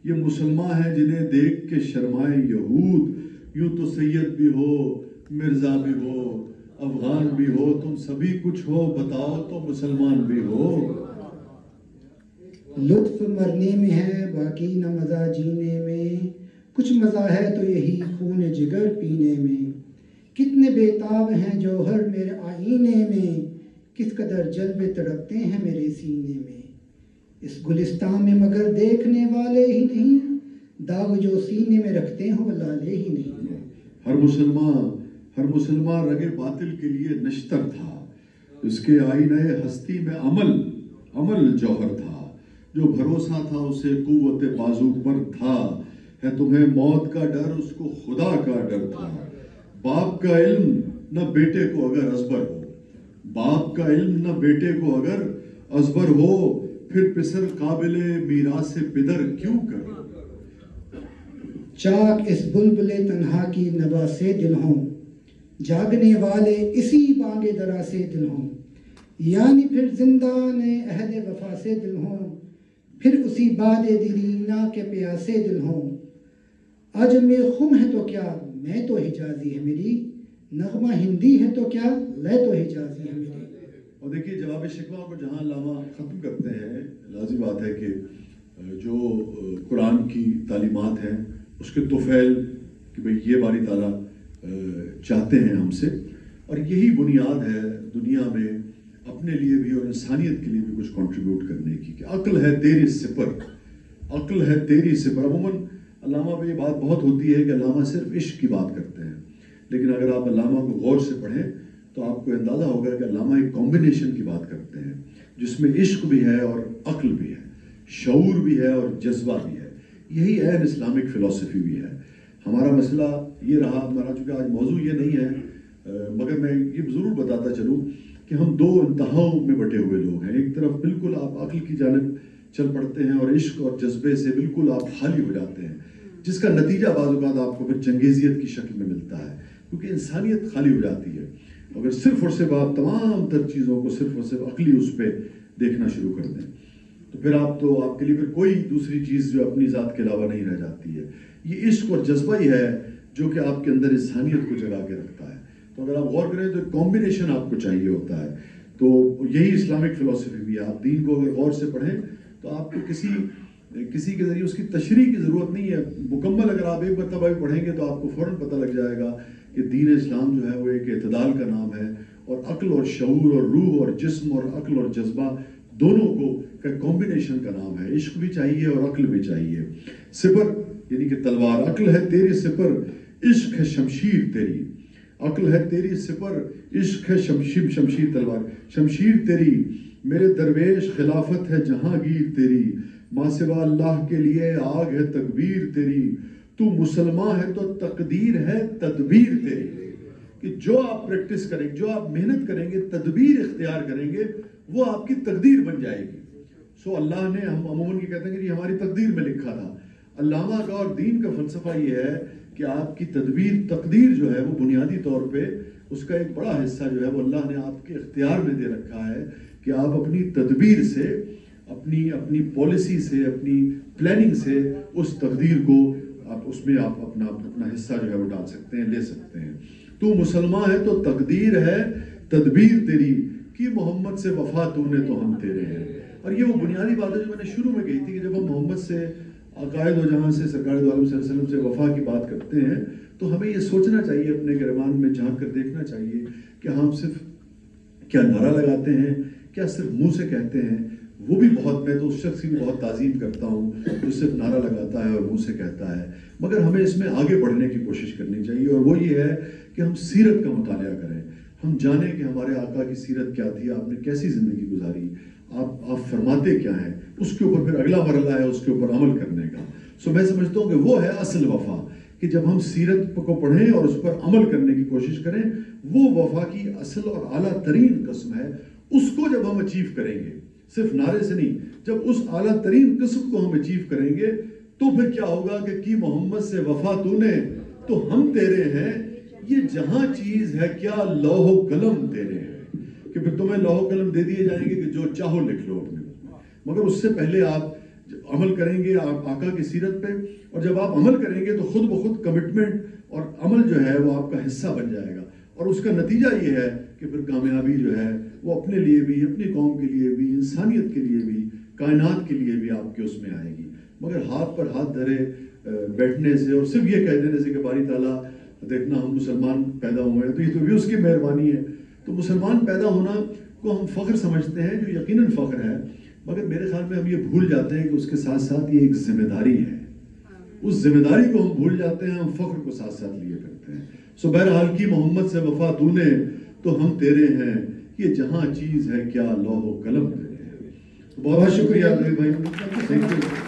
یہ مسلمان ہیں جنہیں دیکھ کے شرمائے یہود، یوں تو سید بھی ہو، مرزا بھی ہو، افغان بھی ہو، تم سبھی کچھ ہو، بتاؤ تو مسلمان بھی ہو۔ لطف مرنے میں ہے باقی نہ مزہ جینے میں، کچھ مزہ ہے تو یہی خون جگر پینے میں، کتنے بیتاب ہیں جوہر میرے آئینے میں، کس قدر جلوے تڑپتے ہیں میرے سینے میں، اس گلستان میں مگر دیکھنے والے ہی نہیں، داغ جو سینے میں رکھتے ہیں وہ لالے ہی نہیں۔ ہر مسلمان رگے باطل کے لیے نشتر تھا، اس کے آئینہ ہستی میں عمل جوہر تھا، جو بھروسہ تھا اسے قوت بازو پر تھا، ہے تمہیں موت کا ڈر اس کو خدا کا ڈر تھا۔ باپ کا علم نہ بیٹے کو اگر ازبر ہو، پھر پسر قابل میراث پدر کیوں کرو۔ چاک اس بلبل تنہا کی نوا سے دل ہوں، جاگنے والے اسی بانگ درا سے دل ہوں، یعنی پھر زندان عہد وفا سے دل ہوں، پھر اسی باد دلینا کے پیاسے دل ہوں۔ آج میں خم ہے تو کیا میں تو حجازی ہے میری، نغمہ ہندی ہے تو کیا لے تو حجازی ہے میری۔ اور دیکھیے جواب شکوہ کو جہاں علامہ ختم کرتے ہیں، لازم بات ہے کہ جو قرآن کی تعلیمات ہیں اس کے توفیل کہ بھئی یہ باری تعالیٰ چاہتے ہیں ہم سے، اور یہی بنیاد ہے دنیا میں اپنے لیے بھی اور انسانیت کے لیے بھی کچھ کنٹریبیوٹ کرنے کی، کہ عقل ہے تیری سپر۔ عموماً علامہ پہ یہ بات بہت ہوتی ہے کہ علامہ صرف عشق کی بات کرتے ہیں، لیکن اگر آپ علامہ کو غور سے پڑھیں تو آپ کو اندازہ ہوگا کہ علامہ ایک کمبینیشن کی بات کرتے ہیں جس میں عشق بھی ہے اور عقل بھی ہے، شعور بھی ہے اور جذبہ بھی ہے۔ یہی عین اسلامک فلسفی بھی ہے۔ ہمارا مسئلہ یہ رہا، ہمارا چونکہ آج موضوع یہ نہیں ہے، مگر میں یہ ضرور بتاتا چلوں کہ ہم دو انتہاؤں میں بٹے ہوئے لوگ ہیں۔ ایک طرف بالکل آپ عقل کی جانب چل پڑتے ہیں اور عشق اور جذبے سے بالکل آپ خالی ہو جاتے ہیں، جس کا نتیجہ بعض اوقات آپ کو پھر چنگیزیت کی شکل میں ملتا ہے، کیونکہ انسانیت خالی ہو جاتی ہے اگر صرف اور صرف آپ تمام تر چیزوں کو صرف اور صرف عقلی اس پہ دیکھنا شروع کر دیں، تو پھر آپ کے لیے پھر کوئی دوسری چیز جو اپنی ذات کے علاوہ نہیں رہ جاتی ہے۔ یہ عشق اور جذبہ ہی ہے جو کہ آپ کے اندر انسانیت کو جگا کے رکھتا ہے۔ تو اگر آپ غور کریں تو ایک کمبینیشن آپ کو چاہیے ہوتا ہے، تو یہی اسلامک فلسفی بھی ہے۔ آپ دین کو اگر غور سے پڑھیں تو آپ کو کسی کے ذریعے اس کی تشریح کی ضرورت نہیں ہے، مکمل اگر آپ ایک مرتبہ بھی پڑھیں گے تو آپ کو فوراً پتہ لگ جائے گا کہ دین اسلام جو ہے وہ ایک اعتدال کا نام ہے، اور عقل اور شعور اور روح اور جسم اور عقل اور جذبہ دونوں کو کا کمبینیشن کا نام ہے۔ عشق بھی چاہیے اور عقل بھی چاہیے۔ سپر یعنی کہ تلوار، عقل ہے تیری سپر، عشق ہے شمشیر تیری۔ عقل ہے تیری سپر، عشق ہے شمشیر تلوار، شمشیر تیری میرے درویش، خلافت ہے جہانگیر تیری، ماں سوا اللہ کے لیے آگ ہے تکبیر تیری، تو مسلمان ہے تو تقدیر ہے تدبیر تیری۔ کہ جو آپ پریکٹس کریں گے، جو آپ محنت کریں گے، تدبیر اختیار کریں گے، وہ آپ کی تقدیر بن جائے گی۔ سو اللہ نے، ہم عموماً یہ کہتے ہیں کہ یہ ہماری تقدیر میں لکھا تھا۔ علامہ کا اور دین کا فلسفہ یہ ہے کہ آپ کی تقدیر جو ہے وہ بنیادی طور پہ اس کا ایک بڑا حصہ جو ہے وہ اللہ نے آپ کے اختیار میں دے رکھا ہے کہ آپ اپنی تدبیر سے، اپنی پالیسی سے، اپنی پلاننگ سے اس تقدیر کو اس میں آپ اپنا حصہ جو ہے وہ ڈال سکتے ہیں، لے سکتے ہیں۔ تو مسلمان ہے تو تقدیر ہے تدبیر تیری، کہ محمد سے وفا تو نے تو ہم تیرے ہیں۔ اور یہ وہ بنیادی بات ہے جو میں نے شروع میں کہی تھی کہ جب ہم محمد سے، عقائد و جہاں سے، سرکار دو عالم صلی اللہ علیہ وسلم سے وفا کی بات کرتے ہیں تو ہمیں یہ سوچنا چاہیے، اپنے گریبان میں جھانک کر دیکھنا چاہیے کہ ہم صرف کیا نعرہ لگاتے ہیں، کیا صرف منہ سے کہتے ہیں۔ وہ بھی بہت، میں تو اس شخص کی بھی بہت تعظیم کرتا ہوں جو صرف نعرہ لگاتا ہے اور منہ سے کہتا ہے، مگر ہمیں اس میں آگے بڑھنے کی کوشش کرنی چاہیے، اور وہ یہ ہے کہ ہم سیرت کا مطالعہ کریں، ہم جانیں کہ ہمارے آقا کی سیرت کیا تھی، آپ نے کیسی زندگی گزاری، آپ فرماتے کیا ہیں، اس کے اوپر پھر اگلا مرحلہ ہے اس کے اوپر عمل کرنے کا۔ سو میں سمجھتا ہوں کہ وہ ہے اصل وفا، کہ جب ہم سیرت کو پڑھیں اور اس پر عمل کرنے کی کوشش کریں، وہ وفا کی اصل اور اعلیٰ ترین قسم ہے۔ اس کو جب ہم اچیو کریں گے، صرف نعرے سے نہیں، جب اس اعلیٰ ترین قسم کو ہم اچیو کریں گے تو پھر کیا ہوگا کہ کی محمد سے وفا تو نے تو ہم تیرے ہیں، یہ جہاں چیز ہے کیا لوح و قلم تیرے ہیں، کہ پھر تمہیں لوح و قلم دے دیے جائیں گے کہ جو چاہو لکھ لو اپنے، مگر اس سے پہلے آپ عمل کریں گے آپ آقا کی سیرت پہ، اور جب آپ عمل کریں گے تو خود بخود کمٹمنٹ اور عمل جو ہے وہ آپ کا حصہ بن جائے گا، اور اس کا نتیجہ یہ ہے کہ پھر کامیابی جو ہے وہ اپنے لیے بھی، اپنی قوم کے لیے بھی، انسانیت کے لیے بھی، کائنات کے لیے بھی آپ کے اس میں آئے گی۔ مگر ہاتھ پر ہاتھ دھرے بیٹھنے سے اور صرف یہ کہہ دینے سے کہ باری تعالیٰ دیکھنا ہم مسلمان پیدا ہوئے ہیں تو یہ تو بھی اس کی مہربانی ہے، تو مسلمان پیدا ہونا کو ہم فخر سمجھتے ہیں، جو یقیناً فخر ہے، مگر میرے خیال میں ہم یہ بھول جاتے ہیں کہ اس کے ساتھ ساتھ یہ ایک ذمہ داری ہے، اس ذمہ داری کو ہم بھول جاتے ہیں، ہم فخر کو ساتھ ساتھ لیے کرتے ہیں۔ سو بہرحال کی محمد سے وفا تو نے تو ہم تیرے ہیں، یہ جہاں چیز ہے کیا لوح و قلم تیرے ہیں۔ بہت شکریہ عبدالعزیز بھائی، تھینک یو۔